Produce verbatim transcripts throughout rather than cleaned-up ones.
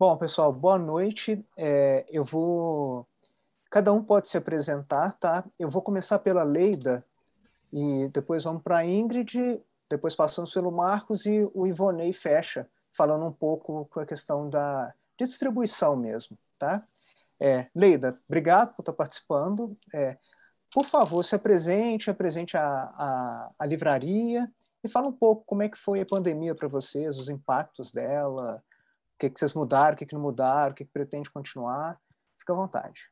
Bom, pessoal, boa noite. É, eu vou. Cada um pode se apresentar, tá? Eu vou começar pela Leida e depois vamos para a Ingrid, depois passamos pelo Marcos e o Ivonei fecha, falando um pouco com a questão da distribuição mesmo, tá? É, Leida, obrigado por estar participando. É, por favor, se apresente, apresente a, a, a livraria e fala um pouco como é que foi a pandemia para vocês, os impactos dela, o que, que vocês mudaram, o que, que não mudaram, o que, que pretende continuar. Fica à vontade.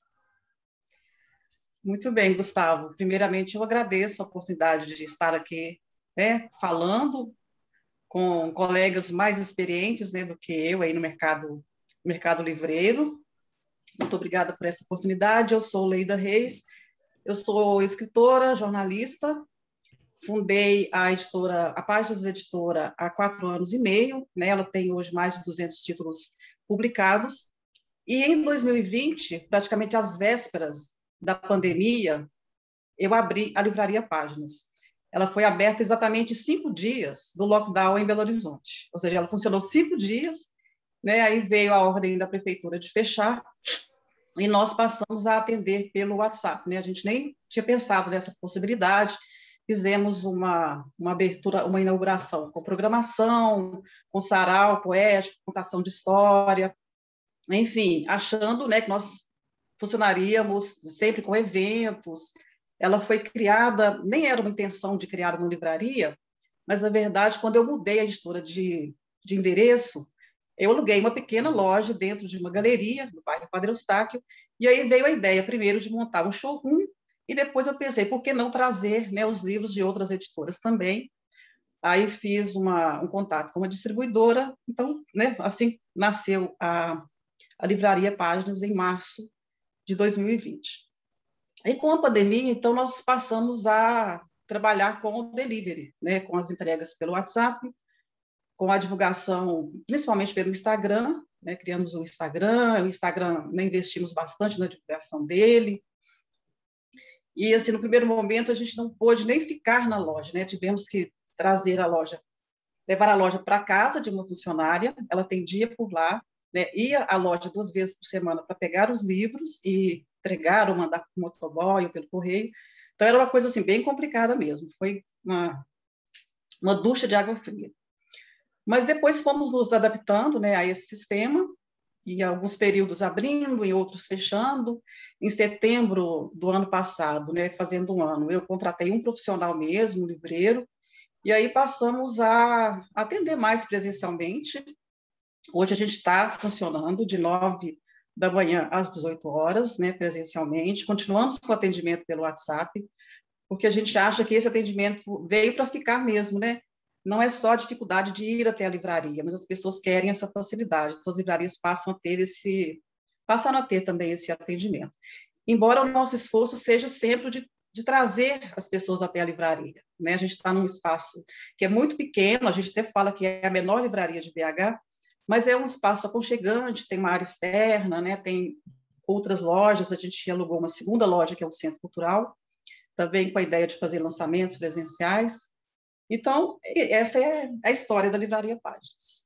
Muito bem, Gustavo. Primeiramente, eu agradeço a oportunidade de estar aqui, né, falando com colegas mais experientes, né, do que eu aí no mercado, mercado livreiro. Muito obrigada por essa oportunidade. Eu sou Leida Reis, eu sou escritora, jornalista, fundei a editora, a Páginas Editora, há quatro anos e meio, né, ela tem hoje mais de duzentos títulos publicados, e em dois mil e vinte, praticamente às vésperas da pandemia, eu abri a Livraria Páginas. Ela foi aberta exatamente cinco dias do lockdown em Belo Horizonte, ou seja, ela funcionou cinco dias, né, aí veio a ordem da prefeitura de fechar, e nós passamos a atender pelo WhatsApp, né? A gente nem tinha pensado nessa possibilidade. Fizemos uma, uma abertura, uma inauguração com programação, com sarau poético, contação de história, enfim, achando, né, que nós funcionaríamos sempre com eventos. Ela foi criada, nem era uma intenção de criar uma livraria, mas, na verdade, quando eu mudei a editora de, de endereço, eu aluguei uma pequena loja dentro de uma galeria, no bairro Padre Eustáquio, e aí veio a ideia, primeiro, de montar um showroom, e depois eu pensei, por que não trazer, né, os livros de outras editoras também? Aí fiz uma, um contato com uma distribuidora, então, né, assim nasceu a, a Livraria Páginas em março de dois mil e vinte. E com a pandemia, então, nós passamos a trabalhar com o delivery, né, com as entregas pelo WhatsApp, com a divulgação, principalmente pelo Instagram, né, criamos um Instagram, o Instagram, né, investimos bastante na divulgação dele, e, assim, no primeiro momento, a gente não pôde nem ficar na loja, né, tivemos que trazer a loja, levar a loja para casa de uma funcionária, ela atendia por lá, né, ia à loja duas vezes por semana para pegar os livros e entregar ou mandar por motoboy ou pelo correio, então era uma coisa, assim, bem complicada mesmo, foi uma, uma ducha de água fria. Mas depois fomos nos adaptando, né, a esse sistema, em alguns períodos abrindo, em outros fechando. Em setembro do ano passado, né, fazendo um ano, eu contratei um profissional mesmo, um livreiro, e aí passamos a atender mais presencialmente. Hoje a gente está funcionando de nove da manhã às dezoito horas, né, presencialmente. Continuamos com o atendimento pelo WhatsApp, porque a gente acha que esse atendimento veio para ficar mesmo, né? Não é só a dificuldade de ir até a livraria, mas as pessoas querem essa facilidade. Então, as livrarias passam a ter esse, passaram a ter também esse atendimento. Embora o nosso esforço seja sempre de, de trazer as pessoas até a livraria, né? A gente está num espaço que é muito pequeno, a gente até fala que é a menor livraria de B H, mas é um espaço aconchegante, tem uma área externa, né? Tem outras lojas, a gente alugou uma segunda loja, que é o Centro Cultural, também com a ideia de fazer lançamentos presenciais. Então, essa é a história da Livraria Páginas.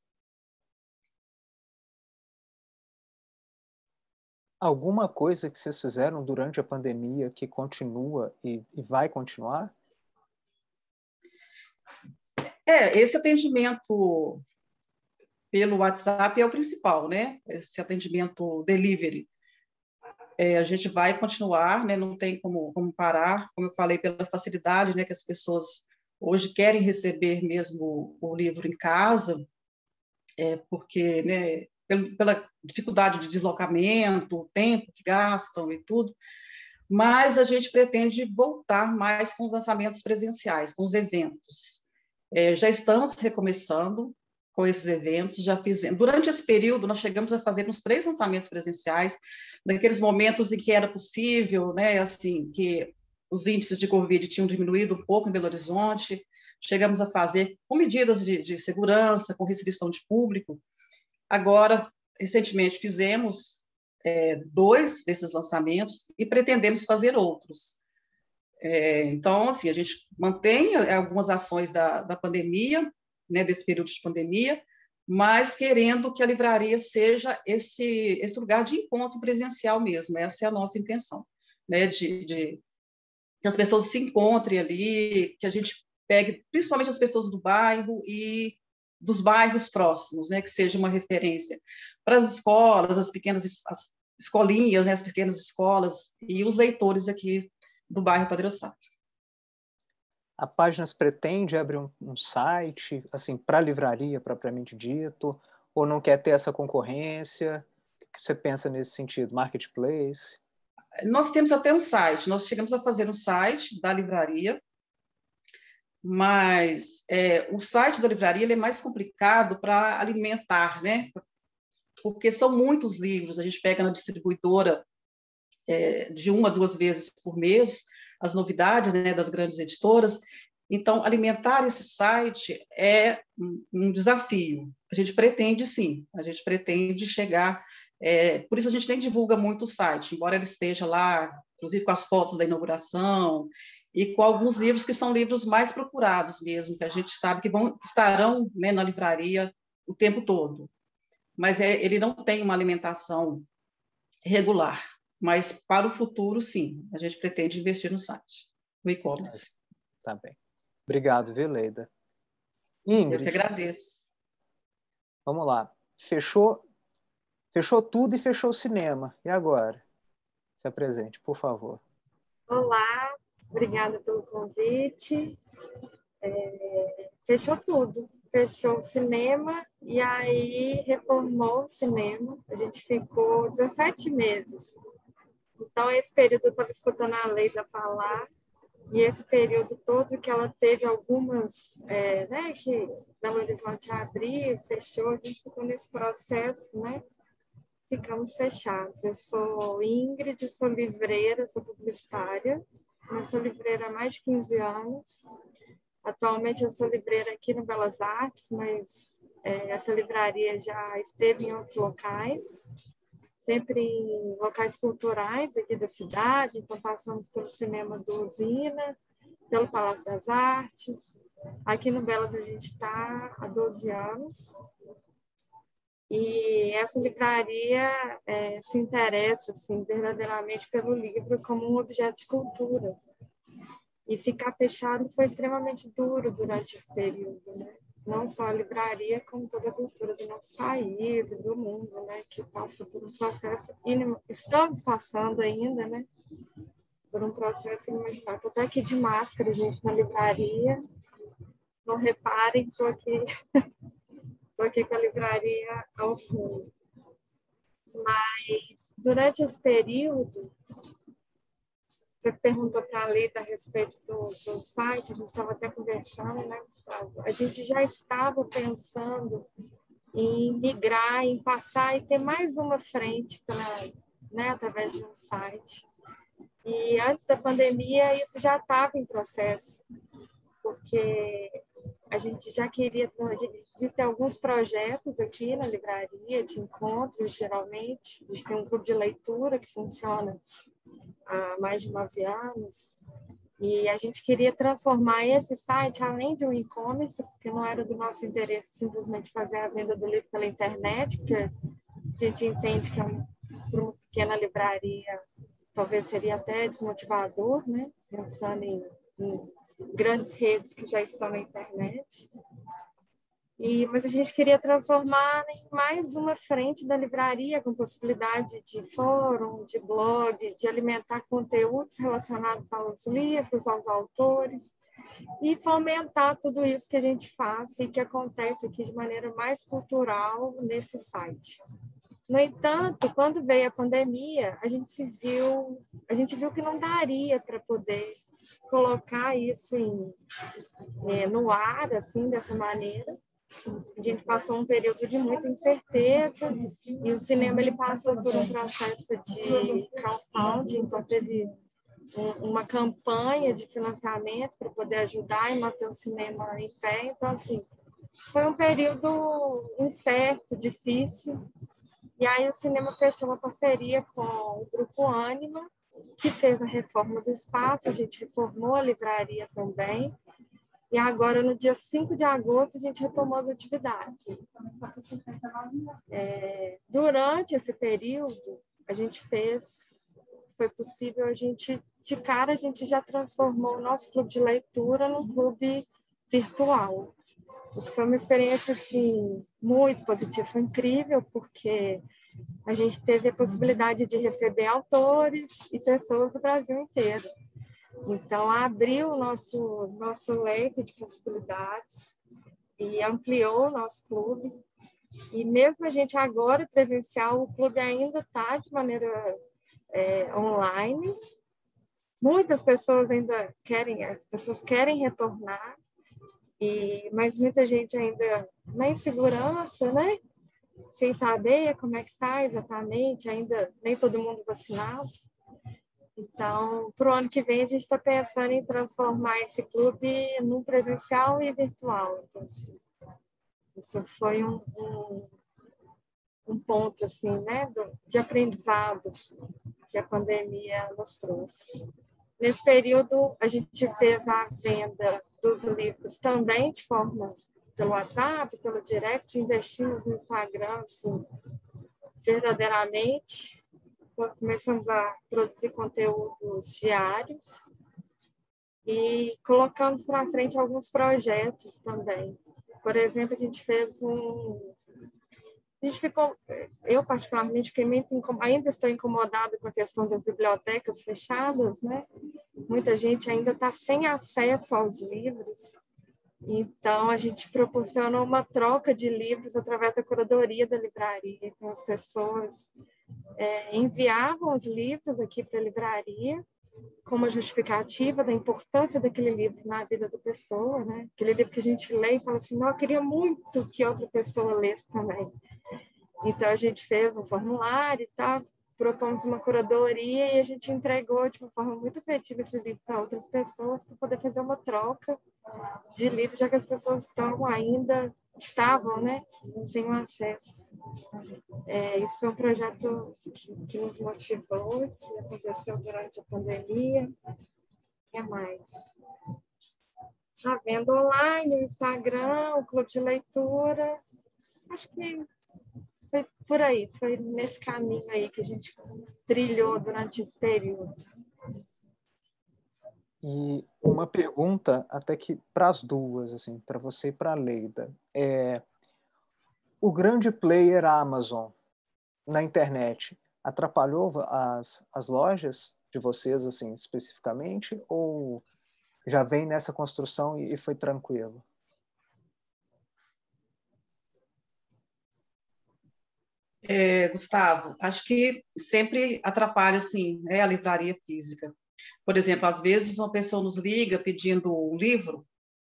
Alguma coisa que vocês fizeram durante a pandemia que continua e, e vai continuar? É, esse atendimento pelo WhatsApp é o principal, né? Esse atendimento delivery. É, a gente vai continuar, né? Não tem como, como parar, como eu falei, pela facilidade, né, que as pessoas hoje querem receber mesmo o livro em casa, é, porque, né, pela dificuldade de deslocamento, o tempo que gastam e tudo, mas a gente pretende voltar mais com os lançamentos presenciais, com os eventos. É, já estamos recomeçando com esses eventos, já fizemos. Durante esse período, nós chegamos a fazer uns três lançamentos presenciais, naqueles momentos em que era possível, né, assim, que os índices de Covid tinham diminuído um pouco em Belo Horizonte, chegamos a fazer com medidas de, de segurança, com restrição de público. Agora, recentemente, fizemos é, dois desses lançamentos e pretendemos fazer outros. É, então, assim, a gente mantém algumas ações da, da pandemia, né, desse período de pandemia, mas querendo que a livraria seja esse, esse lugar de encontro presencial mesmo. Essa é a nossa intenção, né? de, de que as pessoas se encontrem ali, que a gente pegue principalmente as pessoas do bairro e dos bairros próximos, né? Que seja uma referência para as escolas, as pequenas as escolinhas, né? As pequenas escolas e os leitores aqui do bairro Padre Eustáquio. A Páginas pretende abrir um, um site, assim, para a livraria propriamente dito, ou não quer ter essa concorrência? O que você pensa nesse sentido? Marketplace? Nós temos até um site, nós chegamos a fazer um site da livraria, mas é, o site da livraria ele é mais complicado para alimentar, né? Porque são muitos livros, a gente pega na distribuidora é, de uma, duas vezes por mês, as novidades, né, das grandes editoras. Então, alimentar esse site é um desafio. A gente pretende, sim, a gente pretende chegar... É, por isso a gente nem divulga muito o site, embora ele esteja lá, inclusive com as fotos da inauguração, e com alguns livros que são livros mais procurados mesmo, que a gente sabe que, vão, que estarão, né, na livraria o tempo todo. Mas é, ele não tem uma alimentação regular. Mas para o futuro, sim, a gente pretende investir no site, no e-commerce. Tá bem. Obrigado, viu, Leida? Ingrid, eu que agradeço. Vamos lá. Fechou, fechou tudo e fechou o cinema. E agora? Se apresente, por favor. Olá, obrigada pelo convite. É, fechou tudo. Fechou o cinema e aí reformou o cinema. A gente ficou dezessete meses. Então, esse período eu estava escutando a Leida falar, e esse período todo que ela teve algumas, é, né, que Belo Horizonte abriu, fechou, a gente ficou nesse processo, né? Ficamos fechados. Eu sou Ingrid, sou livreira, sou publicitária, eu sou livreira há mais de quinze anos. Atualmente eu sou livreira aqui no Belas Artes, mas é, essa livraria já esteve em outros locais, sempre em locais culturais aqui da cidade, então passamos pelo Cinema do Usina, pelo Palácio das Artes. Aqui no Belas a gente está há doze anos. E essa livraria é, se interessa assim, verdadeiramente pelo livro como um objeto de cultura. E ficar fechado foi extremamente duro durante esse período, né? Não só a livraria, como toda a cultura do nosso país e do mundo, né? Que passa por um processo, estamos passando ainda, né? Por um processo inimaginável. Estou até aqui de máscara, gente, na livraria. Não reparem, estou aqui, estou aqui com a livraria ao fundo. Mas, durante esse período, você perguntou para a Leida a respeito do, do site, a gente estava até conversando, né, Gustavo? A gente já estava pensando em migrar, em passar e ter mais uma frente pra, né, através de um site. E antes da pandemia, isso já estava em processo, porque a gente já queria... Existem alguns projetos aqui na livraria de encontros, geralmente. A gente tem um grupo de leitura que funciona há mais de nove anos, e a gente queria transformar esse site, além de um e-commerce, porque não era do nosso interesse simplesmente fazer a venda do livro pela internet, porque a gente entende que é um, para uma pequena livraria talvez seria até desmotivador, né? Pensando em, em grandes redes que já estão na internet. E, mas a gente queria transformar em mais uma frente da livraria, com possibilidade de fórum, de blog, de alimentar conteúdos relacionados aos livros, aos autores, e fomentar tudo isso que a gente faz e que acontece aqui de maneira mais cultural nesse site. No entanto, quando veio a pandemia, a gente se viu, a gente viu que não daria para poder colocar isso em, é, no ar, assim, dessa maneira. A gente passou um período de muita incerteza e o cinema ele passou por um processo de crowdfunding, então teve um, uma campanha de financiamento para poder ajudar e manter o cinema em pé. Então, assim, foi um período incerto, difícil. E aí o cinema fechou uma parceria com o Grupo Ânima, que fez a reforma do espaço, a gente reformou a livraria também. E agora, no dia cinco de agosto, a gente retomou as atividades. É, durante esse período, a gente fez, foi possível, a gente, de cara, a gente já transformou o nosso clube de leitura num clube virtual. Foi uma experiência, assim, muito positiva, foi incrível, porque a gente teve a possibilidade de receber autores e pessoas do Brasil inteiro. Então, abriu o nosso, nosso leque de possibilidades e ampliou o nosso clube. E mesmo a gente agora presencial, o clube ainda está de maneira é, online. Muitas pessoas ainda querem, as pessoas querem retornar, e, mas muita gente ainda na insegurança, né? Sem saber como é que está exatamente, ainda nem todo mundo vacinado. Então, para o ano que vem, a gente está pensando em transformar esse clube num presencial e virtual. Então, assim, isso foi um, um, um ponto assim, né, de aprendizado que a pandemia nos trouxe. Nesse período, a gente fez a venda dos livros também de forma pelo WhatsApp, pelo direct, investimos no Instagram, assim, verdadeiramente. Começamos a produzir conteúdos diários e colocamos para frente alguns projetos também. Por exemplo, a gente fez um... A gente ficou... Eu, particularmente, fiquei muito incom... ainda estou incomodada com a questão das bibliotecas fechadas, né? Muita gente ainda está sem acesso aos livros. Então, a gente proporciona uma troca de livros através da curadoria da livraria. Então, as pessoas é, enviavam os livros aqui para a livraria com uma justificativa da importância daquele livro na vida da pessoa, né? Aquele livro que a gente lê e fala assim, não, eu queria muito que outra pessoa lesse também. Então, a gente fez um formulário e tal, propomos uma curadoria e a gente entregou de uma forma muito efetiva esse livro para outras pessoas para poder fazer uma troca de livros, já que as pessoas estão ainda, estavam, né, sem o acesso. É, isso foi um projeto que, que nos motivou, que aconteceu durante a pandemia. O que mais? A venda online, o Instagram, o clube de leitura. Acho que foi por aí, foi nesse caminho aí que a gente trilhou durante esse período. E uma pergunta até que para as duas, assim, para você e para a Leida. É, o grande player Amazon na internet atrapalhou as, as lojas de vocês, assim, especificamente, ou já vem nessa construção e, e foi tranquilo? É, Gustavo, acho que sempre atrapalha, assim, né, a livraria física. Por exemplo, às vezes uma pessoa nos liga pedindo um livro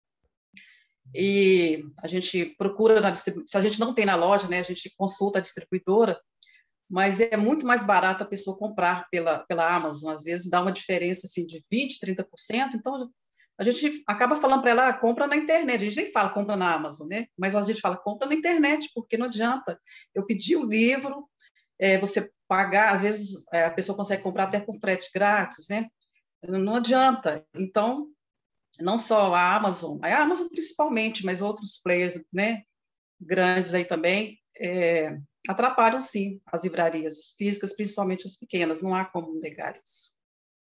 e a gente procura na distribuidora, se a gente não tem na loja, né, a gente consulta a distribuidora, mas é muito mais barato a pessoa comprar pela, pela Amazon, às vezes dá uma diferença assim, de vinte por cento, trinta por cento, então a gente acaba falando para ela, ah, compra na internet, a gente nem fala compra na Amazon, né? Mas a gente fala compra na internet, porque não adianta. Eu pedi o livro, é, você pagar, às vezes é, a pessoa consegue comprar até com frete grátis, né? Não adianta. Então, não só a Amazon, a Amazon principalmente, mas outros players, né, grandes aí também, é, atrapalham, sim, as livrarias físicas, principalmente as pequenas, não há como negar isso.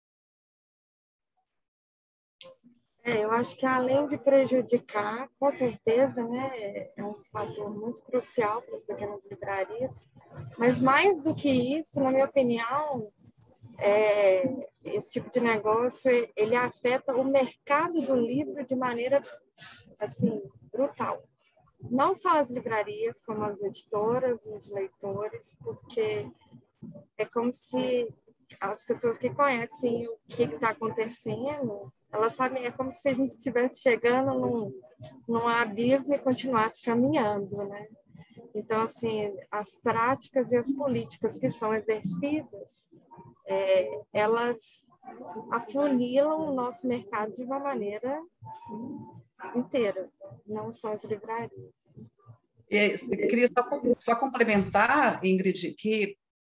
É, eu acho que além de prejudicar, com certeza, né, é um fator muito crucial para as pequenas livrarias, mas mais do que isso, na minha opinião, é, esse tipo de negócio, ele afeta o mercado do livro de maneira, assim, brutal. Não só as livrarias, como as editoras, os leitores, porque é como se as pessoas que conhecem o que está acontecendo, elas sabem, é como se a gente estivesse chegando num, num abismo e continuasse caminhando, né? Então, assim, as práticas e as políticas que são exercidas, é, elas afunilam o nosso mercado de uma maneira inteira, não só as livrarias. Eu queria só, só complementar, Ingrid, que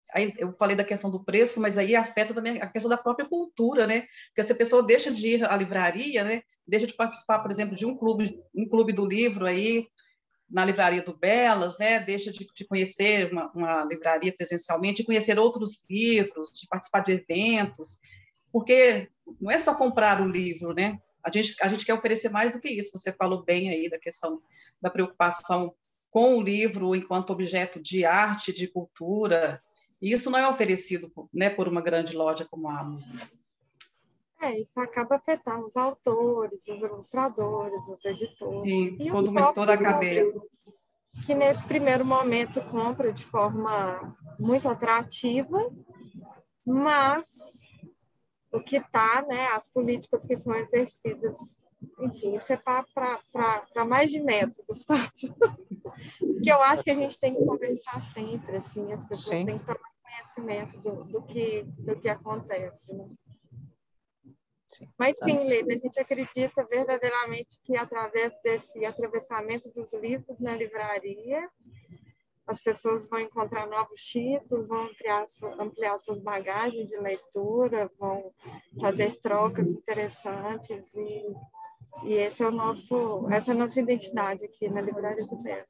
aí eu falei da questão do preço, mas aí afeta também a questão da própria cultura, né? Porque se a pessoa deixa de ir à livraria, né? Deixa de participar, por exemplo, de um clube, um clube do livro aí, na livraria do Belas, né? Deixa de, de conhecer uma, uma livraria presencialmente, de conhecer outros livros, de participar de eventos, porque não é só comprar o livro, né? A gente, a gente quer oferecer mais do que isso. Você falou bem aí da questão da preocupação com o livro enquanto objeto de arte, de cultura, e isso não é oferecido, né, por uma grande loja como a Amazon. É, isso acaba afetando os autores, os ilustradores, os editores. Sim, e todo, o toda a cadeia. Que nesse primeiro momento compra de forma muito atrativa, mas o que está, né, as políticas que são exercidas, enfim, isso é para mais de metro, Gustavo. Que eu acho que a gente tem que conversar sempre, assim, as pessoas Sim. têm que tomar conhecimento do, do, que, do que acontece, né? Sim. Mas sim, Leila, a gente acredita verdadeiramente que através desse atravessamento dos livros na livraria, as pessoas vão encontrar novos títulos, vão ampliar, ampliar suas bagagens de leitura, vão fazer trocas interessantes e, e esse é o nosso, essa é a nossa identidade aqui na Livraria do Belas.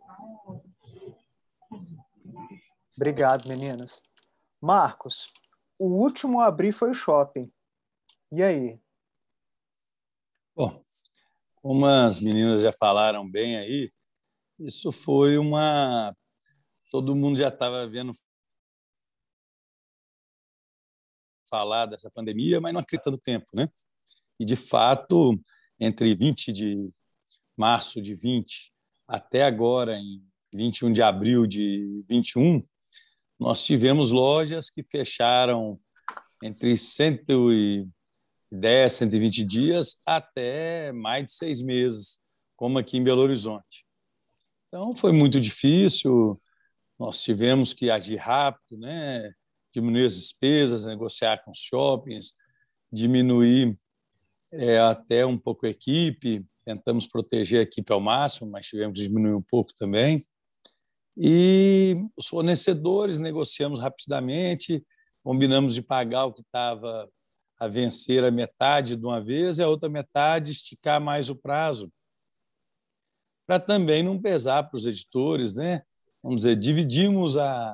Obrigado, meninas. Marcos, o último a abrir foi o shopping. E aí? Bom, como as meninas já falaram bem aí, isso foi uma... Todo mundo já estava vendo falar dessa pandemia, mas não acredita tanto tempo, né? E, de fato, entre vinte de março de vinte até agora, em vinte e um de abril de vinte e um, nós tivemos lojas que fecharam entre cento e dez, cento e vinte dias até mais de seis meses, como aqui em Belo Horizonte. Então, foi muito difícil, nós tivemos que agir rápido, né? Diminuir as despesas, negociar com os shoppings, diminuir é, até um pouco a equipe, tentamos proteger a equipe ao máximo, mas tivemos que diminuir um pouco também. E os fornecedores negociamos rapidamente, combinamos de pagar o que estava a vencer a metade de uma vez e a outra metade esticar mais o prazo, para também não pesar para os editores, né? Vamos dizer, dividimos a,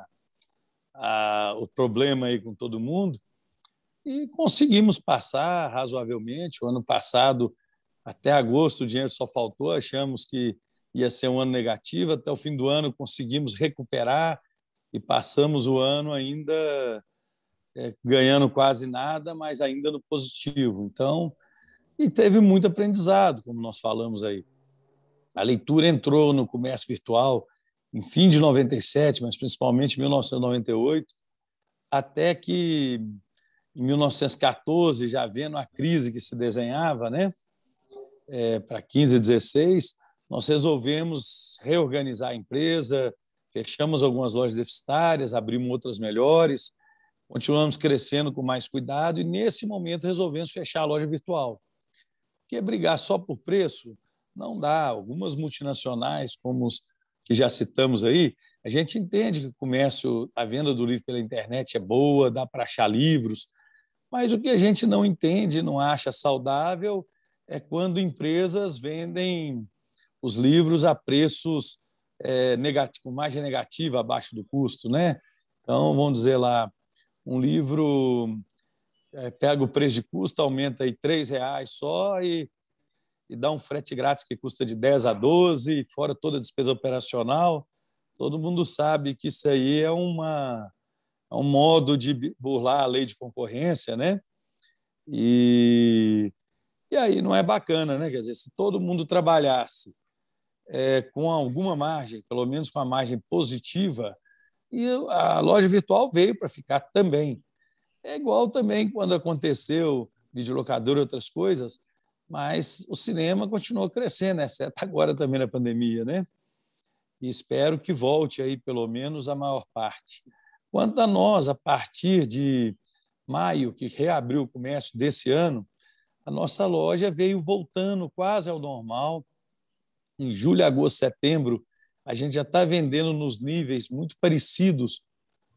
a, o problema aí com todo mundo e conseguimos passar razoavelmente. O ano passado, até agosto, o dinheiro só faltou, achamos que ia ser um ano negativo, até o fim do ano conseguimos recuperar e passamos o ano ainda é, ganhando quase nada, mas ainda no positivo. Então, e teve muito aprendizado, como nós falamos aí. A leitura entrou no comércio virtual em fim de noventa e sete, mas principalmente em mil novecentos e noventa e oito, até que em mil novecentos e quatorze, já vendo a crise que se desenhava, né, é, para quinze, dezesseis, nós resolvemos reorganizar a empresa, fechamos algumas lojas deficitárias, abrimos outras melhores, continuamos crescendo com mais cuidado e, nesse momento, resolvemos fechar a loja virtual. Porque brigar só por preço não dá. Algumas multinacionais, como os que já citamos aí, a gente entende que o comércio, a venda do livro pela internet é boa, dá para achar livros, mas o que a gente não entende, não acha saudável, é quando empresas vendem os livros a preços é, negativos, com margem negativa abaixo do custo, né? Então, vamos dizer lá, um livro é, pega o preço de custo, aumenta aí três reais só e, e dá um frete grátis que custa de dez a doze, fora toda a despesa operacional. Todo mundo sabe que isso aí é, uma, é um modo de burlar a lei de concorrência, né? E, e aí não é bacana, né? Quer dizer, se todo mundo trabalhasse é, com alguma margem, pelo menos com a margem positiva, e a loja virtual veio para ficar também. É igual também quando aconteceu videolocadora e outras coisas, mas o cinema continuou crescendo, exceto agora também na pandemia, né? E espero que volte aí pelo menos a maior parte. Quanto a nós, a partir de maio, que reabriu o comércio desse ano, a nossa loja veio voltando quase ao normal. Em julho, agosto, setembro, a gente já está vendendo nos níveis muito parecidos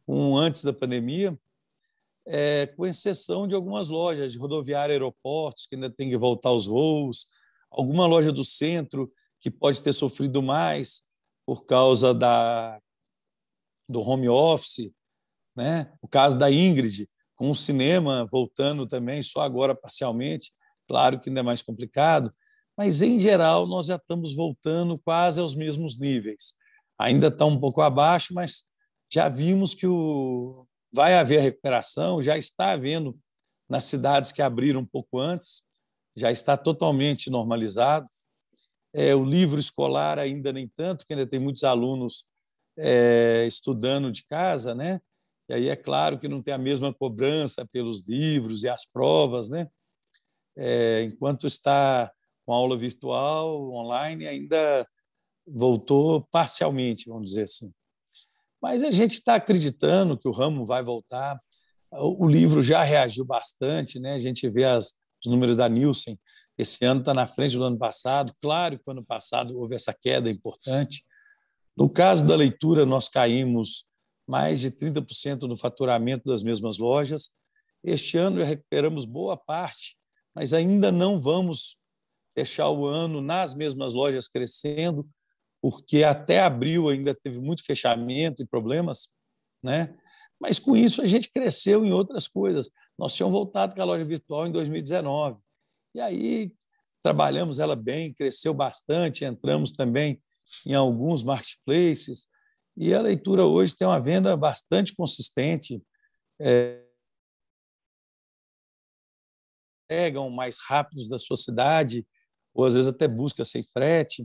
com antes da pandemia, é, com exceção de algumas lojas de rodoviária, aeroportos, que ainda tem que voltar aos voos, alguma loja do centro que pode ter sofrido mais por causa da, do home office, né? O caso da Ingrid, com o cinema voltando também, só agora parcialmente, claro que ainda é mais complicado, mas, em geral, nós já estamos voltando quase aos mesmos níveis. Ainda está um pouco abaixo, mas já vimos que o... vai haver recuperação, já está havendo nas cidades que abriram um pouco antes, já está totalmente normalizado. É, o livro escolar ainda nem tanto, porque ainda tem muitos alunos é, estudando de casa, né? E aí é claro que não tem a mesma cobrança pelos livros e as provas, né? É, enquanto está com aula virtual, online, ainda voltou parcialmente, vamos dizer assim. Mas a gente está acreditando que o ramo vai voltar. O livro já reagiu bastante, né? A gente vê as, os números da Nielsen. Esse ano está na frente do ano passado. Claro que no ano passado houve essa queda importante. No caso da leitura, nós caímos mais de trinta por cento no faturamento das mesmas lojas. Este ano já recuperamos boa parte, mas ainda não vamos fechar o ano nas mesmas lojas crescendo, porque até abril ainda teve muito fechamento e problemas, né? Mas com isso a gente cresceu em outras coisas. Nós tínhamos voltado com a loja virtual em dois mil e dezenove. E aí trabalhamos ela bem, cresceu bastante, entramos também em alguns marketplaces, e a leitura hoje tem uma venda bastante consistente, é, pegam mais rápidos da sua cidade, ou às vezes até busca sem frete.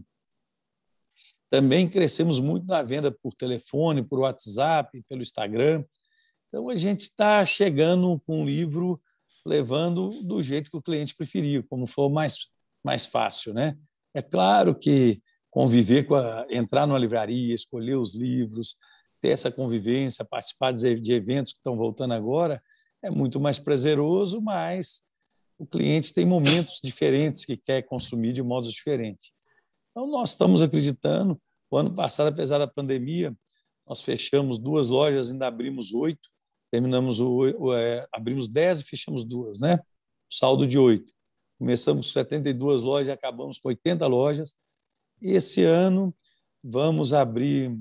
Também crescemos muito na venda por telefone, por WhatsApp, pelo Instagram. Então, a gente está chegando com o livro, levando do jeito que o cliente preferia, como for mais, mais fácil, né? É claro que conviver com a, entrar numa livraria, escolher os livros, ter essa convivência, participar de eventos que estão voltando agora, é muito mais prazeroso, mas o cliente tem momentos diferentes que quer consumir de modos diferentes. Então, nós estamos acreditando. O ano passado, apesar da pandemia, nós fechamos duas lojas, ainda abrimos oito, terminamos o, o é, abrimos dez e fechamos duas, né? Saldo de oito. Começamos com setenta e duas lojas e acabamos com oitenta lojas. E esse ano vamos abrir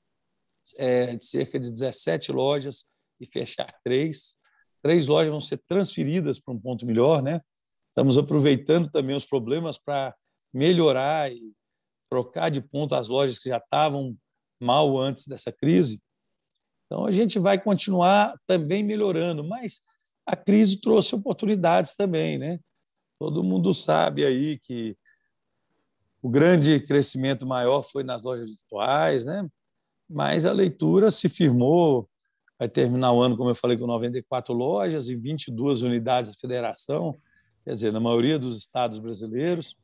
é, cerca de dezessete lojas e fechar três. Três lojas vão ser transferidas para um ponto melhor, né? Estamos aproveitando também os problemas para melhorar e trocar de ponto as lojas que já estavam mal antes dessa crise. Então, a gente vai continuar também melhorando, mas a crise trouxe oportunidades também, né? Todo mundo sabe aí que o grande crescimento maior foi nas lojas virtuais, né? Mas a leitura se firmou, vai terminar o ano, como eu falei, com noventa e quatro lojas e vinte e duas unidades da federação, quer dizer, na maioria dos estados brasileiros.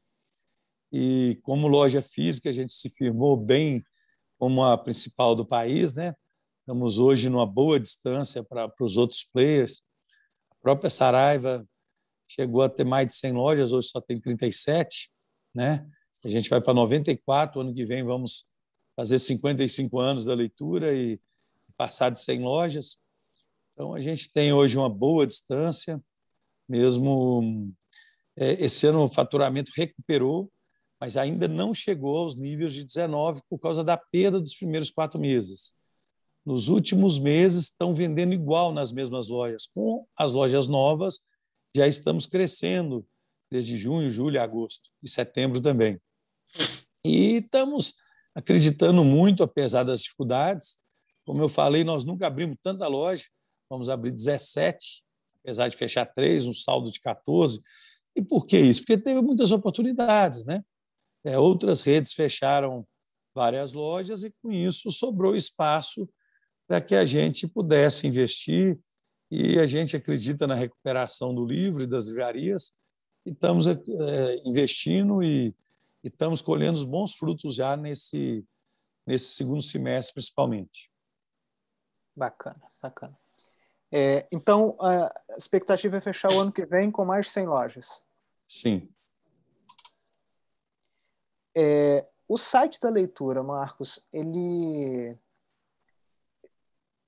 E como loja física, a gente se firmou bem como a principal do país, né? Estamos hoje numa boa distância para, para os outros players. A própria Saraiva chegou a ter mais de cem lojas, hoje só tem trinta e sete, né? A gente vai para noventa e quatro, ano que vem vamos fazer cinquenta e cinco anos da leitura e passar de cem lojas. Então, a gente tem hoje uma boa distância, mesmo é, esse ano o faturamento recuperou, mas ainda não chegou aos níveis de dezenove por causa da perda dos primeiros quatro meses. Nos últimos meses, estão vendendo igual nas mesmas lojas. Com as lojas novas, já estamos crescendo desde junho, julho, agosto e setembro também. E estamos acreditando muito, apesar das dificuldades. Como eu falei, nós nunca abrimos tanta loja, vamos abrir dezessete, apesar de fechar três, um saldo de quatorze. E por que isso? Porque teve muitas oportunidades, né? É, outras redes fecharam várias lojas e, com isso, sobrou espaço para que a gente pudesse investir, e a gente acredita na recuperação do livro e das livrarias, e estamos é, investindo e, e estamos colhendo os bons frutos já nesse, nesse segundo semestre, principalmente. Bacana, bacana. É, então, a expectativa é fechar o ano que vem com mais de cem lojas. Sim. É, o site da leitura, Marcos, ele,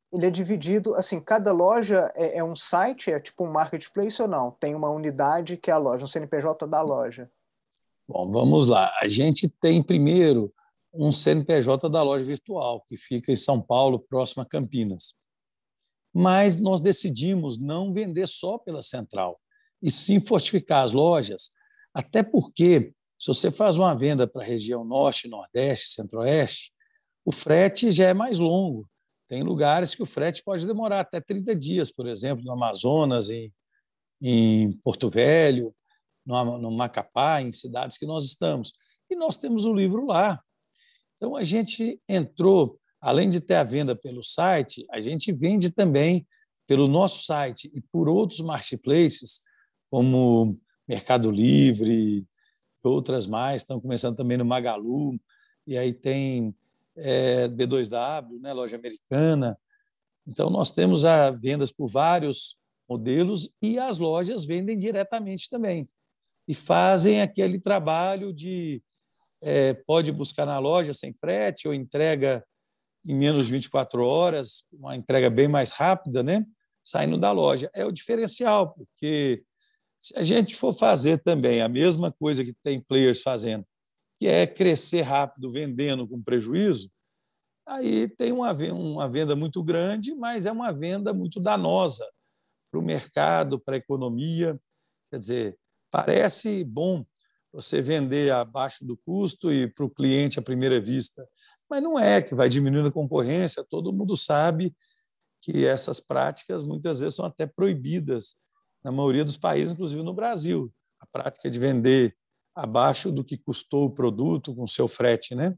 ele é dividido, assim, cada loja é, é um site, é tipo um marketplace ou não? Tem uma unidade que é a loja, um C N P J da loja. Bom, vamos lá. A gente tem primeiro um C N P J da loja virtual, que fica em São Paulo, próximo a Campinas. Mas nós decidimos não vender só pela central, e sim fortificar as lojas, até porque, se você faz uma venda para a região norte, nordeste, centro-oeste, o frete já é mais longo. Tem lugares que o frete pode demorar até trinta dias, por exemplo, no Amazonas, em, em Porto Velho, no, no Macapá, em cidades que nós estamos. E nós temos o livro lá. Então, a gente entrou, além de ter a venda pelo site, a gente vende também pelo nosso site e por outros marketplaces, como Mercado Livre, outras mais, estão começando também no Magalu, e aí tem é, B dois W, né, loja americana. Então, nós temos a vendas por vários modelos e as lojas vendem diretamente também. E fazem aquele trabalho de é, pode buscar na loja sem frete ou entrega em menos de vinte e quatro horas, uma entrega bem mais rápida, né? Saindo da loja. É o diferencial, porque se a gente for fazer também a mesma coisa que tem players fazendo, que é crescer rápido vendendo com prejuízo, aí tem uma, uma venda muito grande, mas é uma venda muito danosa para o mercado, para a economia. Quer dizer, parece bom você vender abaixo do custo e para o cliente à primeira vista, mas não é, que vai diminuindo a concorrência. Todo mundo sabe que essas práticas muitas vezes são até proibidas na maioria dos países, inclusive no Brasil. A prática de vender abaixo do que custou o produto com seu frete, né?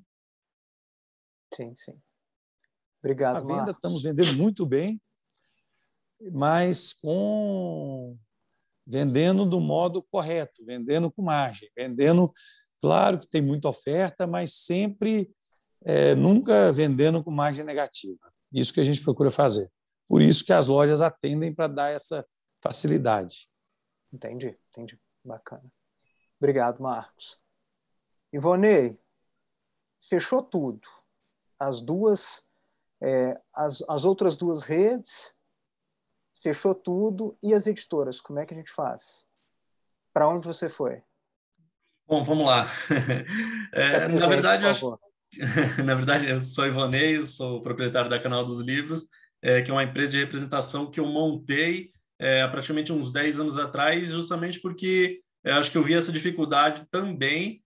Sim, sim. Obrigado, a venda, Marcos. Estamos vendendo muito bem, mas com vendendo do modo correto, vendendo com margem, vendendo, claro que tem muita oferta, mas sempre, é, nunca vendendo com margem negativa. Isso que a gente procura fazer. Por isso que as lojas atendem para dar essa facilidade. Entendi, entendi. Bacana. Obrigado, Marcos. Ivonei, fechou tudo. As duas, é, as, as outras duas redes, fechou tudo. E as editoras, como é que a gente faz? Para onde você foi? Bom, vamos lá. É, na verdade, eu acho, na verdade, eu sou Ivonei, eu sou proprietário da Canal dos Livros, é, que é uma empresa de representação que eu montei é, há praticamente uns dez anos atrás, justamente porque eu acho que eu vi essa dificuldade também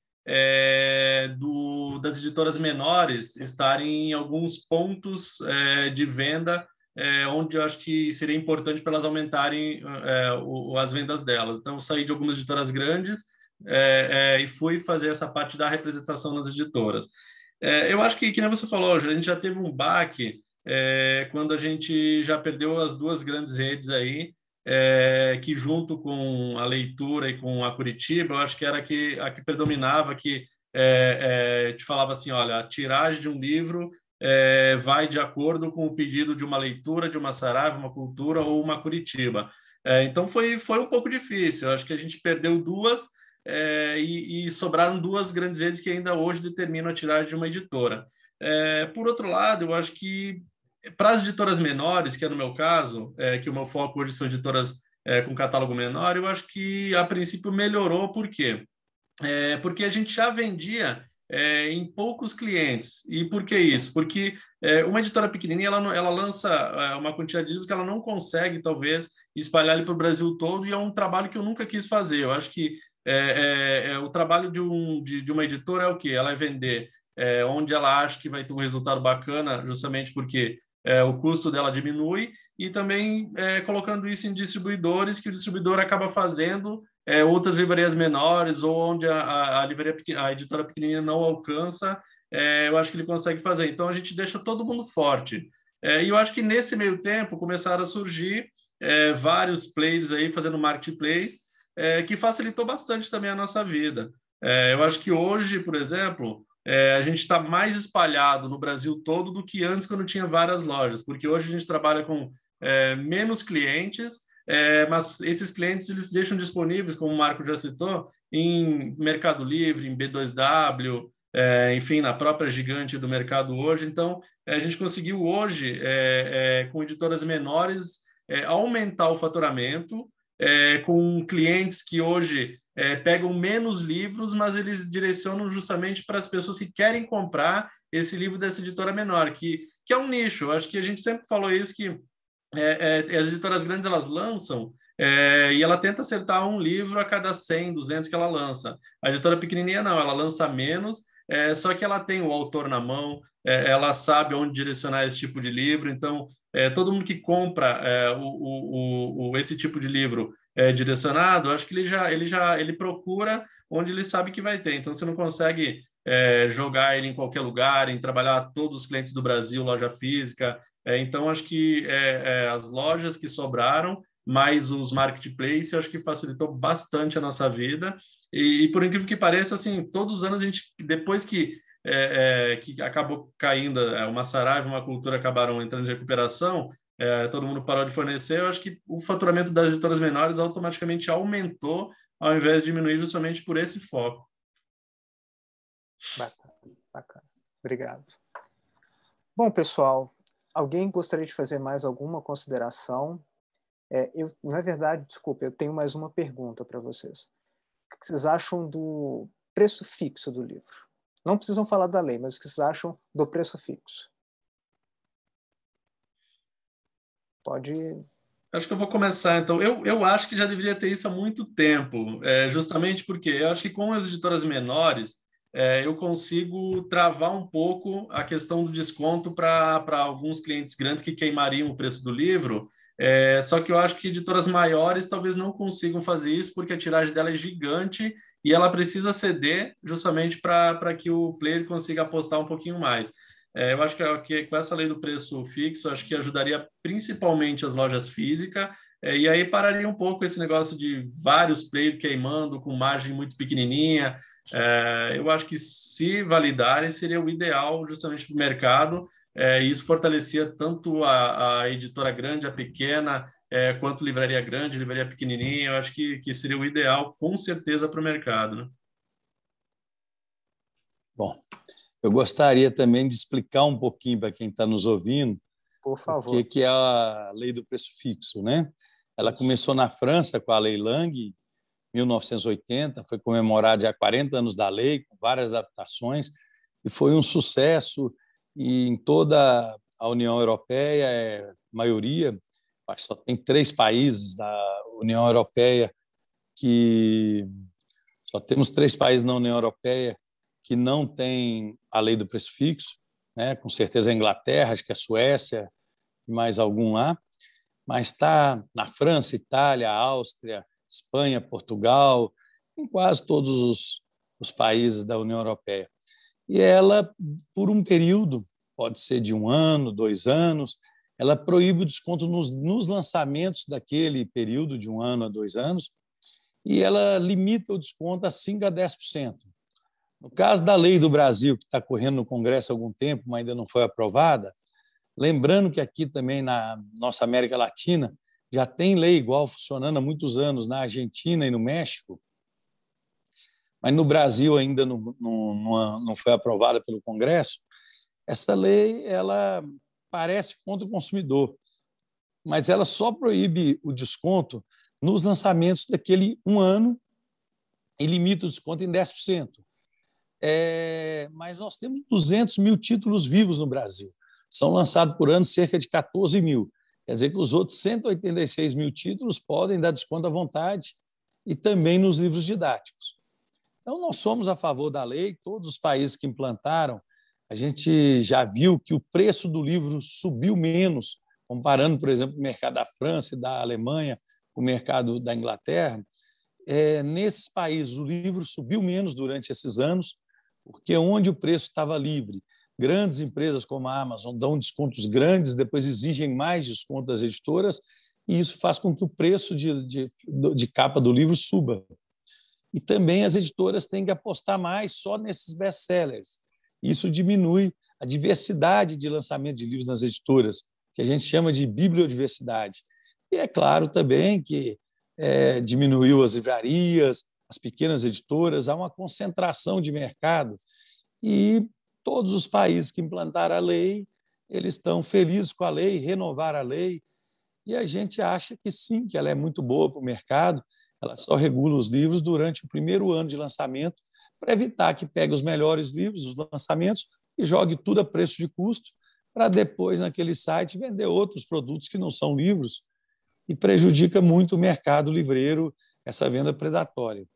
é, do, das editoras menores estarem em alguns pontos é, de venda é, onde eu acho que seria importante para elas aumentarem é, o, as vendas delas. Então, eu saí de algumas editoras grandes é, é, e fui fazer essa parte da representação nas editoras. É, eu acho que, que nem você falou, a gente já teve um baque é, quando a gente já perdeu as duas grandes redes aí, é, que junto com a Leitura e com a Curitiba, eu acho que era a que, a que predominava, que é, é, te falava assim, olha, a tiragem de um livro é, vai de acordo com o pedido de uma Leitura, de uma Saraiva, uma Cultura ou uma Curitiba. É, então foi, foi um pouco difícil, eu acho que a gente perdeu duas é, e, e sobraram duas grandes redes que ainda hoje determinam a tiragem de uma editora. É, por outro lado, eu acho que para as editoras menores, que é no meu caso, é, que o meu foco hoje são editoras é, com catálogo menor, eu acho que a princípio melhorou. Por quê? É, porque a gente já vendia é, em poucos clientes. E por que isso? Porque é, uma editora pequenininha, ela, ela lança é, uma quantidade de livros que ela não consegue, talvez, espalhar para o Brasil todo, e é um trabalho que eu nunca quis fazer. Eu acho que é, é, é, o trabalho de, um, de, de uma editora é o quê? Ela é vender é, onde ela acha que vai ter um resultado bacana, justamente porque é, o custo dela diminui, e também é, colocando isso em distribuidores, que o distribuidor acaba fazendo é, outras livrarias menores, ou onde a, a, a, livraria, a editora pequenininha não alcança, é, eu acho que ele consegue fazer. Então, a gente deixa todo mundo forte. É, e eu acho que nesse meio tempo começaram a surgir é, vários players aí fazendo marketplace, é, que facilitou bastante também a nossa vida. É, eu acho que hoje, por exemplo, é, a gente está mais espalhado no Brasil todo do que antes, quando tinha várias lojas, porque hoje a gente trabalha com é, menos clientes, é, mas esses clientes eles deixam disponíveis, como o Marco já citou, em Mercado Livre, em B dois W, é, enfim, na própria gigante do mercado hoje. Então, a gente conseguiu hoje, é, é, com editoras menores, é, aumentar o faturamento, é, com clientes que hoje é, pegam menos livros, mas eles direcionam justamente para as pessoas que querem comprar esse livro dessa editora menor, que, que é um nicho. Eu acho que a gente sempre falou isso, que é, é, as editoras grandes, elas lançam é, e ela tenta acertar um livro a cada cem, duzentos que ela lança. A editora pequenininha não, ela lança menos, é, só que ela tem o autor na mão, é, ela sabe onde direcionar esse tipo de livro. Então, é, todo mundo que compra é, o, o, o, esse tipo de livro é, direcionado, acho que ele já, ele já ele procura onde ele sabe que vai ter. Então, você não consegue é, jogar ele em qualquer lugar, em trabalhar todos os clientes do Brasil, loja física. É, então, acho que é, é, as lojas que sobraram, mais os marketplaces, acho que facilitou bastante a nossa vida. E, e por incrível que pareça, assim, todos os anos a gente, depois que É, é, que acabou caindo, é, uma Saraiva, uma Cultura acabaram entrando em recuperação, é, todo mundo parou de fornecer, eu acho que o faturamento das editoras menores automaticamente aumentou, ao invés de diminuir, justamente por esse foco. Bacana, bacana. Obrigado. Bom, pessoal, alguém gostaria de fazer mais alguma consideração? É, eu, na verdade, desculpa, eu tenho mais uma pergunta para vocês. O que vocês acham do preço fixo do livro? Não precisam falar da lei, mas o que vocês acham do preço fixo? Pode... Acho que eu vou começar, então. Eu, eu acho que já deveria ter isso há muito tempo, é, justamente porque eu acho que com as editoras menores, é, eu consigo travar um pouco a questão do desconto para alguns clientes grandes que queimariam o preço do livro. É, só que eu acho que editoras maiores talvez não consigam fazer isso, porque a tiragem dela é gigante e ela precisa ceder justamente para que o player consiga apostar um pouquinho mais. É, eu acho que, que com essa lei do preço fixo, acho que ajudaria principalmente as lojas físicas, é, e aí pararia um pouco esse negócio de vários players queimando com margem muito pequenininha. É, eu acho que se validarem seria o ideal justamente para o mercado, é, e isso fortalecia tanto a, a editora grande, a pequena, é, quanto livraria grande, livraria pequenininha. Eu acho que, que seria o ideal, com certeza, para o mercado, né? Bom, eu gostaria também de explicar um pouquinho para quem está nos ouvindo Por favor. o que, que é a lei do preço fixo, né? Ela começou na França com a Lei Lang, em mil novecentos e oitenta, foi comemorada já quarenta anos da lei, com várias adaptações, e foi um sucesso. E em toda a União Europeia, é maioria, acho que só tem três países da União Europeia que só temos três países na União Europeia que não tem a lei do preço fixo, né? Com certeza a Inglaterra, acho que a Suécia e mais algum lá, mas está na França, Itália, Áustria, Espanha, Portugal, em quase todos os, os países da União Europeia. E ela, por um período, pode ser de um ano, dois anos, ela proíbe o desconto nos, nos lançamentos daquele período, de um ano a dois anos, e ela limita o desconto a cinco a dez por cento. No caso da lei do Brasil, que está correndo no Congresso há algum tempo, mas ainda não foi aprovada, lembrando que aqui também na nossa América Latina já tem lei igual funcionando há muitos anos na Argentina e no México, mas no Brasil ainda não, não, não foi aprovada pelo Congresso. Essa lei ela parece contra o consumidor, mas ela só proíbe o desconto nos lançamentos daquele um ano e limita o desconto em dez por cento. É, mas nós temos duzentos mil títulos vivos no Brasil. São lançados por ano cerca de quatorze mil. Quer dizer que os outros cento e oitenta e seis mil títulos podem dar desconto à vontade e também nos livros didáticos. Então, nós somos a favor da lei. Todos os países que implantaram, a gente já viu que o preço do livro subiu menos, comparando, por exemplo, o mercado da França e da Alemanha, o mercado da Inglaterra. É, nesses países, o livro subiu menos durante esses anos, porque onde o preço estava livre, grandes empresas como a Amazon dão descontos grandes, depois exigem mais desconto das editoras, e isso faz com que o preço de, de, de capa do livro suba. E também as editoras têm que apostar mais só nesses best-sellers. Isso diminui a diversidade de lançamento de livros nas editoras, que a gente chama de bibliodiversidade. E é claro também que é, diminuiu as livrarias, as pequenas editoras, há uma concentração de mercado. e todos os países que implantaram a lei, eles estão felizes com a lei, renovaram a lei, e a gente acha que sim, que ela é muito boa para o mercado, ela só regula os livros durante o primeiro ano de lançamento, para evitar que pegue os melhores livros, os lançamentos, e jogue tudo a preço de custo, para depois, naquele site, vender outros produtos que não são livros, e prejudica muito o mercado livreiro, essa venda predatória.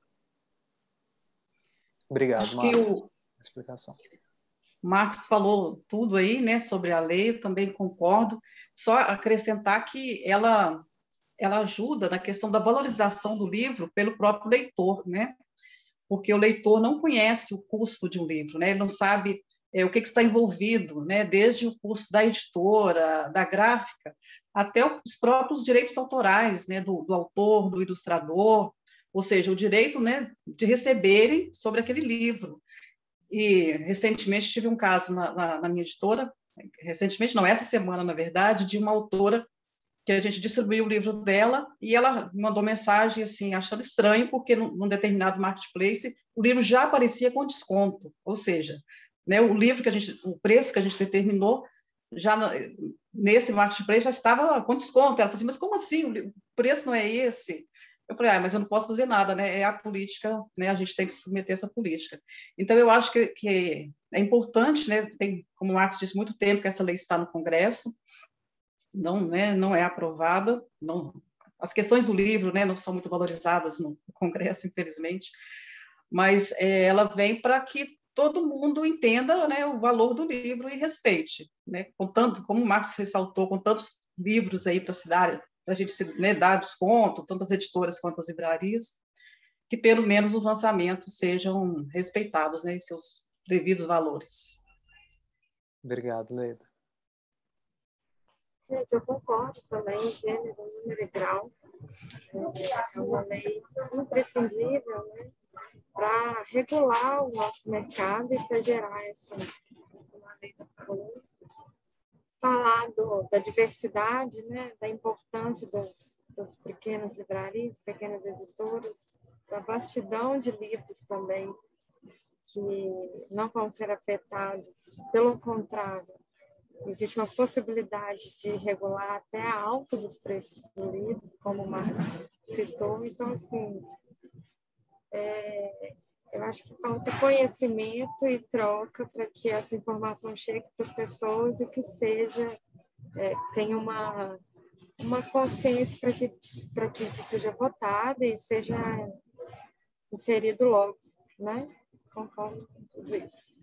Obrigado, Acho que Marcos, o explicação. Marcos falou tudo aí, né, sobre a lei, eu também concordo. Só acrescentar que ela, ela ajuda na questão da valorização do livro pelo próprio leitor, né? Porque o leitor não conhece o custo de um livro, né? Ele não sabe é, o que, que está envolvido, né? Desde o custo da editora, da gráfica, até os próprios direitos autorais, né? Do, do autor, do ilustrador, ou seja, o direito, né, de receberem sobre aquele livro. E recentemente tive um caso na, na, na minha editora, recentemente não, essa semana, na verdade, de uma autora que a gente distribuiu o livro dela e ela mandou mensagem assim, achando estranho, porque num, num determinado marketplace o livro já aparecia com desconto, ou seja, né, o livro que a gente, o preço que a gente determinou já na, nesse marketplace já estava com desconto. Ela falou assim, mas como assim? O preço não é esse? Eu falei, ah, mas eu não posso fazer nada, né? É a política, né? A gente tem que se submeter a essa política. Então, eu acho que, que é importante, né? Tem, como o Marcos disse, muito tempo que essa lei está no Congresso, não, né? Não é aprovada, não. As questões do livro, né? Não são muito valorizadas no Congresso, infelizmente, mas é, ela vem para que todo mundo entenda, né, o valor do livro e respeite, né? Com tanto, como o Marcos ressaltou, com tantos livros aí para se dar, para a gente se, né, dar desconto, tanto as editoras quanto as livrarias, que pelo menos os lançamentos sejam respeitados, né, em seus devidos valores. Obrigado, Leida. Gente, eu concordo também, gênero, número e grau. É uma lei imprescindível, né, para regular o nosso mercado e para gerar essa uma lei da falou. Falar do, da diversidade, né, da importância das, das pequenas livrarias, pequenas editoras, da vastidão de livros também, que não vão ser afetados. Pelo contrário, existe uma possibilidade de regular até a alta dos preços do livro, como o Marcos citou. Então, assim, é, eu acho que falta conhecimento e troca para que essa informação chegue para as pessoas e que seja, é, tenha uma, uma consciência para que, para que isso seja votado e seja inserido logo, né? Concordo com tudo isso.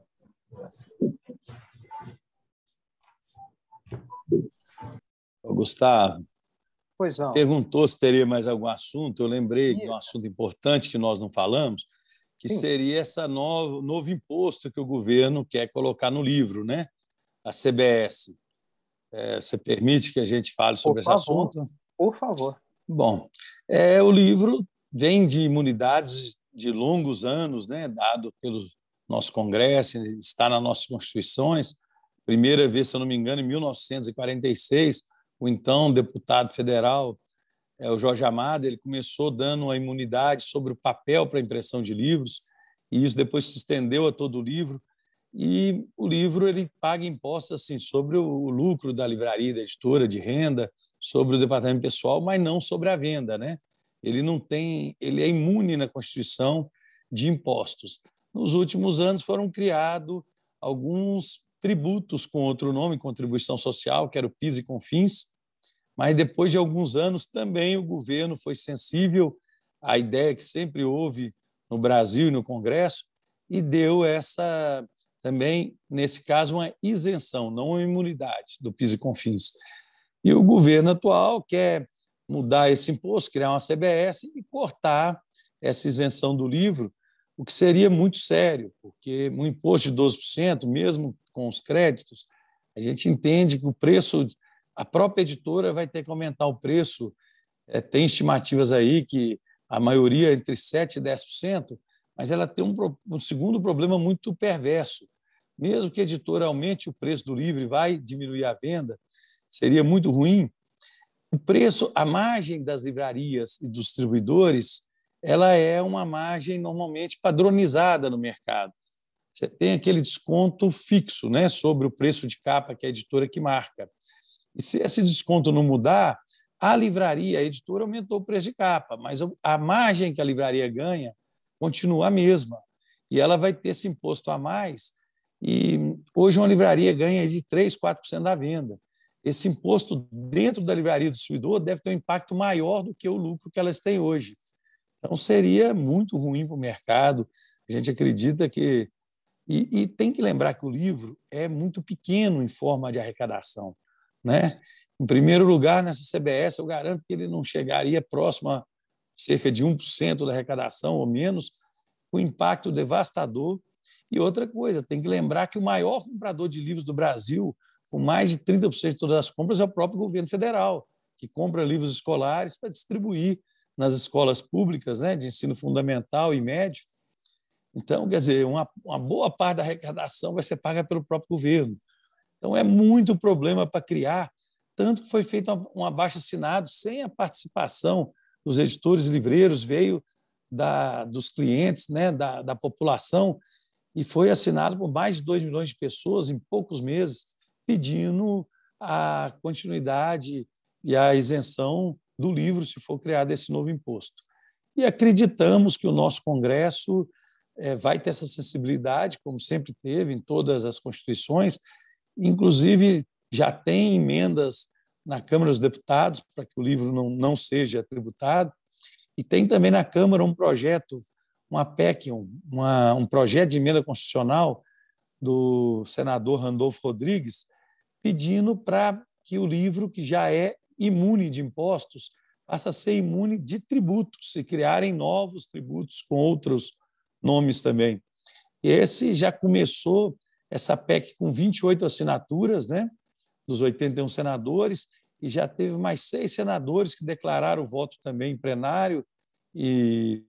Gustavo, pois não. Perguntou se teria mais algum assunto. Eu lembrei de um assunto importante que nós não falamos, que Sim. seria esse novo, novo imposto que o governo quer colocar no livro, né? A C B S. É, você permite que a gente fale sobre Por esse favor. assunto? Por favor. Bom, é, o livro vem de imunidades de longos anos, né? Dado pelo nosso Congresso, está nas nossas Constituições. Primeira vez, se eu não me engano, em mil novecentos e quarenta e seis, o então deputado federal, é, o Jorge Amado, ele começou dando a imunidade sobre o papel para impressão de livros, e isso depois se estendeu a todo o livro, e o livro ele paga impostos assim, sobre o lucro da livraria, da editora, de renda, sobre o departamento pessoal, mas não sobre a venda, né? Ele não tem, ele é imune na Constituição de impostos. Nos últimos anos foram criados alguns tributos com outro nome, contribuição social, que era o PIS e CONFINS, mas depois de alguns anos também o governo foi sensível à ideia que sempre houve no Brasil e no Congresso e deu essa, também, nesse caso, uma isenção, não uma imunidade do PIS e CONFINS. E o governo atual quer mudar esse imposto, criar uma C B S e cortar essa isenção do livro, o que seria muito sério, porque um imposto de doze por cento, mesmo com os créditos, a gente entende que o preço, a própria editora vai ter que aumentar o preço. É, tem estimativas aí que a maioria é entre sete por cento e dez por cento, mas ela tem um, um segundo problema muito perverso. Mesmo que a editora aumente o preço do livro e vai diminuir a venda, seria muito ruim. O preço, a margem das livrarias e dos distribuidores, ela é uma margem normalmente padronizada no mercado. você tem aquele desconto fixo, né, sobre o preço de capa que é a editora que marca. E se esse desconto não mudar, a livraria, a editora aumentou o preço de capa, mas a margem que a livraria ganha continua a mesma. E ela vai ter esse imposto a mais. E hoje uma livraria ganha de três, quatro por cento da venda. Esse imposto dentro da livraria do distribuidor deve ter um impacto maior do que o lucro que elas têm hoje. Então, seria muito ruim para o mercado. A gente acredita que... E, e tem que lembrar que o livro é muito pequeno em forma de arrecadação, né? Em primeiro lugar, nessa C B S, eu garanto que ele não chegaria próximo a cerca de um por cento da arrecadação ou menos, com impacto devastador. E outra coisa, tem que lembrar que o maior comprador de livros do Brasil, com mais de trinta por cento de todas as compras, é o próprio governo federal, que compra livros escolares para distribuir nas escolas públicas, né, de ensino fundamental e médio. Então, quer dizer, uma, uma boa parte da arrecadação vai ser paga pelo próprio governo. Então, é muito problema para criar, tanto que foi feito um abaixo-assinado sem a participação dos editores e livreiros, veio da, dos clientes, né, da, da população, e foi assinado por mais de dois milhões de pessoas em poucos meses, pedindo a continuidade e a isenção do livro se for criado esse novo imposto. E acreditamos que o nosso Congresso é, vai ter essa sensibilidade, como sempre teve em todas as constituições, inclusive já tem emendas na Câmara dos Deputados para que o livro não, não seja tributado, e tem também na Câmara um projeto, uma P E C, uma, um projeto de emenda constitucional do senador Randolfo Rodrigues, pedindo para que o livro, que já é imune de impostos, passe a ser imune de tributos, se criarem novos tributos com outros nomes também. Esse já começou, essa P E C, com vinte e oito assinaturas, né, dos oitenta e um senadores, e já teve mais seis senadores que declararam o voto também em plenário e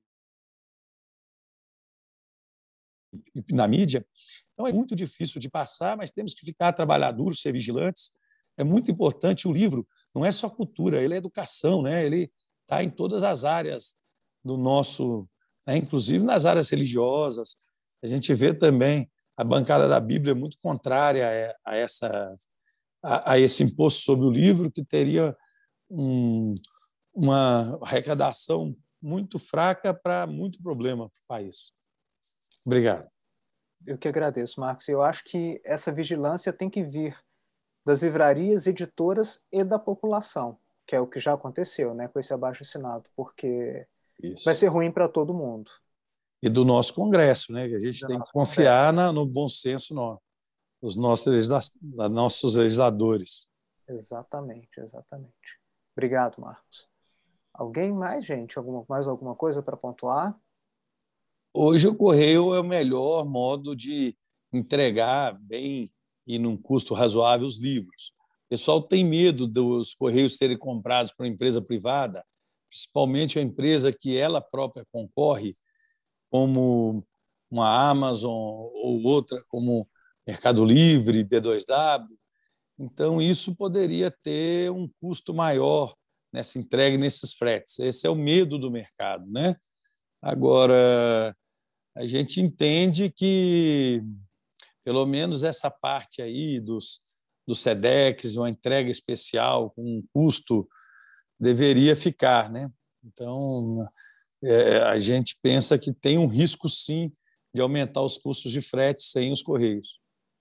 na mídia. Então, é muito difícil de passar, mas temos que ficar trabalhadores, ser vigilantes. É muito importante o livro, não é só cultura, ele é educação, né? Ele está em todas as áreas do nosso, né? Inclusive nas áreas religiosas. A gente vê também a bancada da Bíblia muito contrária a, essa, a, a esse imposto sobre o livro, que teria um, uma arrecadação muito fraca para muito problema para o país. Obrigado. Eu que agradeço, Marcos. Eu acho que essa vigilância tem que vir das livrarias, editoras e da população, que é o que já aconteceu, né, com esse abaixo-assinado, porque Isso. vai ser ruim para todo mundo. E do nosso Congresso, né, que a gente do tem que confiar na, no bom senso no, dos nossos, legisla, nossos legisladores. Exatamente, exatamente. Obrigado, Marcos. Alguém mais, gente? Alguma, mais alguma coisa para pontuar? Hoje o correio é o melhor modo de entregar bem e num custo razoável os livros. O pessoal tem medo dos correios serem comprados por uma empresa privada, principalmente a empresa que ela própria concorre, como uma Amazon ou outra, como Mercado Livre, B dois W. Então, isso poderia ter um custo maior nessa entrega e nesses fretes. Esse é o medo do mercado, né? Agora, a gente entende que, pelo menos essa parte aí dos, dos SEDEX, uma entrega especial com um custo, deveria ficar, né? Então, é, a gente pensa que tem um risco, sim, de aumentar os custos de frete sem os Correios.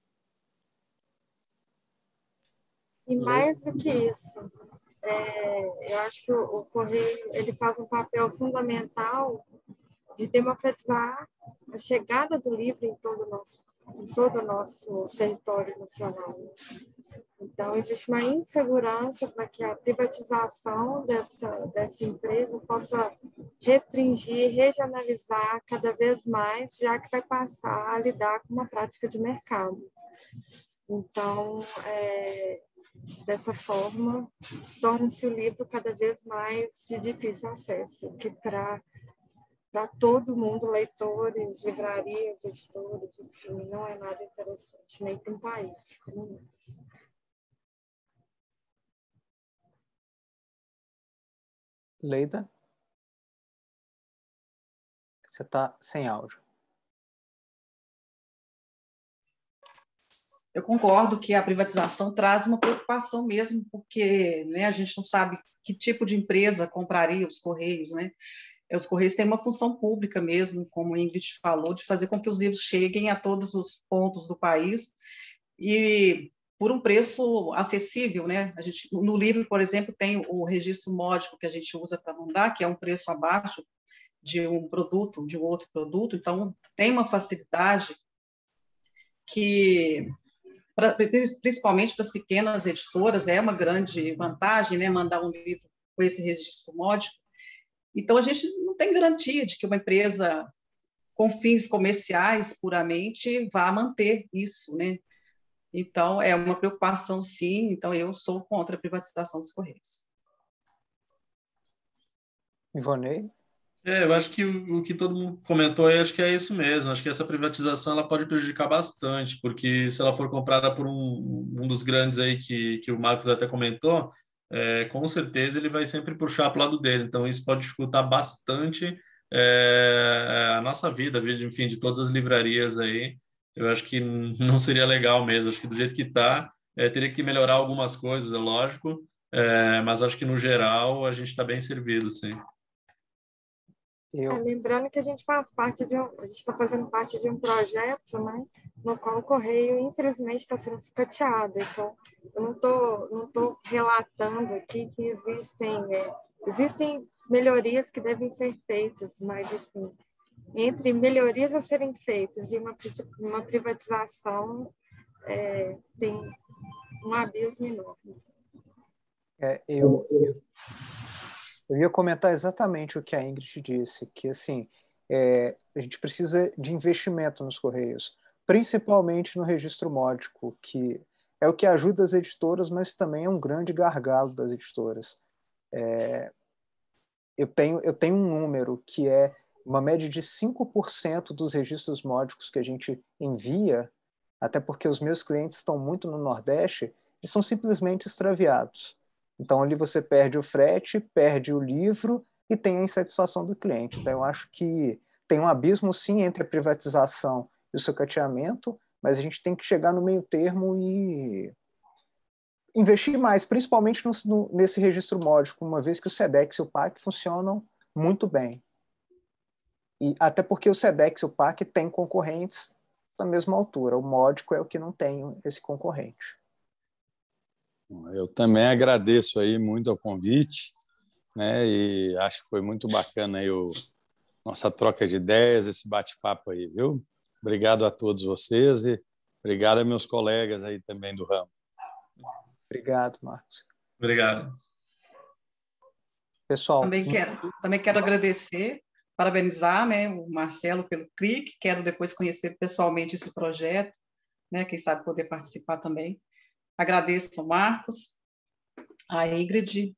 E mais do que isso, é, eu acho que o, o Correio ele faz um papel fundamental de democratizar a chegada do livro em todo o nosso, em todo o nosso território nacional. Então, existe uma insegurança para que a privatização dessa, dessa empresa possa restringir, regionalizar cada vez mais, já que vai passar a lidar com uma prática de mercado. Então, é, dessa forma, torna-se o livro cada vez mais de difícil acesso, que para para todo mundo, leitores, livrarias, editores, enfim, não é nada interessante, nem para um país como o nosso. Leida? Você está sem áudio. Eu concordo que a privatização traz uma preocupação mesmo, porque, né, a gente não sabe que tipo de empresa compraria os Correios, né? Os Correios têm uma função pública mesmo, como a Ingrid falou, de fazer com que os livros cheguem a todos os pontos do país e por um preço acessível, né? A gente, no livro, por exemplo, tem o registro módico que a gente usa para mandar, que é um preço abaixo de um produto, de um outro produto, então tem uma facilidade que, pra, principalmente para as pequenas editoras, é uma grande vantagem, né? Mandar um livro com esse registro módico. Então, a gente não tem garantia de que uma empresa com fins comerciais puramente vá manter isso, né? Então, é uma preocupação, sim. Então, eu sou contra a privatização dos Correios. Ivonei? É, eu acho que o, o que todo mundo comentou aí, acho que é isso mesmo. Acho que essa privatização ela pode prejudicar bastante, porque se ela for comprada por um, um dos grandes aí que, que o Marcos até comentou, é, com certeza ele vai sempre puxar para o lado dele. Então, isso pode dificultar bastante é, a nossa vida, a vida, enfim, de todas as livrarias aí. Eu acho que não seria legal mesmo. Acho que do jeito que está, é, teria que melhorar algumas coisas, é lógico, é, mas acho que no geral a gente está bem servido, sim. Eu... É, lembrando que a gente faz parte de um, a gente está fazendo parte de um projeto, né, no qual o Correio, infelizmente, está sendo sucateado. Então, eu não estou não tô relatando aqui que existem, é, existem melhorias que devem ser feitas, mas, assim, entre melhorias a serem feitas e uma, uma privatização, é, tem um abismo enorme. É, eu... eu... Eu ia comentar exatamente o que a Ingrid disse, que assim, é, a gente precisa de investimento nos Correios, principalmente no registro módico, que é o que ajuda as editoras, mas também é um grande gargalo das editoras. É, eu, tenho, eu tenho um número que é uma média de cinco por cento dos registros módicos que a gente envia, até porque os meus clientes estão muito no Nordeste, eles são simplesmente extraviados. Então, ali você perde o frete, perde o livro e tem a insatisfação do cliente. Então, eu acho que tem um abismo, sim, entre a privatização e o sucateamento, mas a gente tem que chegar no meio termo e investir mais, principalmente no, no, nesse registro módico, uma vez que o SEDEX e o P A C funcionam muito bem. E até porque o SEDEX e o P A C têm concorrentes da mesma altura. O módico é o que não tem esse concorrente. Eu também agradeço aí muito ao convite, né? E acho que foi muito bacana aí o nossa troca de ideias, esse bate-papo aí, viu? Obrigado a todos vocês e obrigado a meus colegas aí também do ramo. Obrigado, Marcos. Obrigado. Pessoal, também quero, também quero agradecer, parabenizar, né, o Marcelo pelo C R I C, quero depois conhecer pessoalmente esse projeto, né? Quem sabe poder participar também. Agradeço ao Marcos, a Ingrid,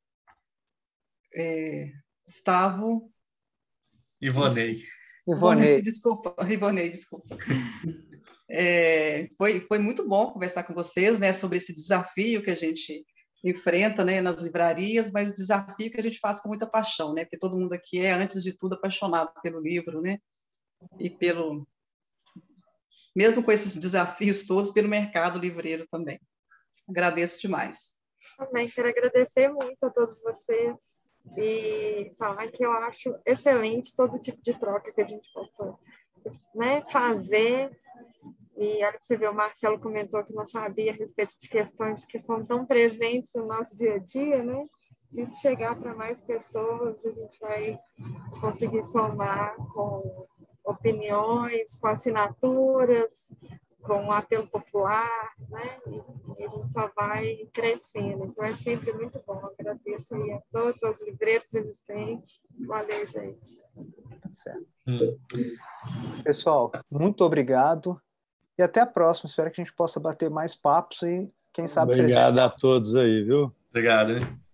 é, Gustavo... Ivonei. Ivonei. Desculpa, Ivonei, desculpa. É, foi, foi muito bom conversar com vocês, né, sobre esse desafio que a gente enfrenta, né, nas livrarias, mas desafio que a gente faz com muita paixão, né, porque todo mundo aqui é, antes de tudo, apaixonado pelo livro, né, e pelo... mesmo com esses desafios todos, pelo mercado livreiro também. Agradeço demais. Também quero agradecer muito a todos vocês e falar que eu acho excelente todo tipo de troca que a gente possa, né, fazer. E olha que você vê, o Marcelo comentou que não sabia a respeito de questões que são tão presentes no nosso dia a dia, né? Se isso chegar para mais pessoas, a gente vai conseguir somar com opiniões, com assinaturas, com um apelo popular, né? E a gente só vai crescendo. Então, é sempre muito bom. Agradeço aí a todos os livreiros existentes. Valeu, gente. Certo. Hum. Pessoal, muito obrigado e até a próxima. Espero que a gente possa bater mais papos e, quem sabe... Obrigado a todos aí, viu? Obrigado.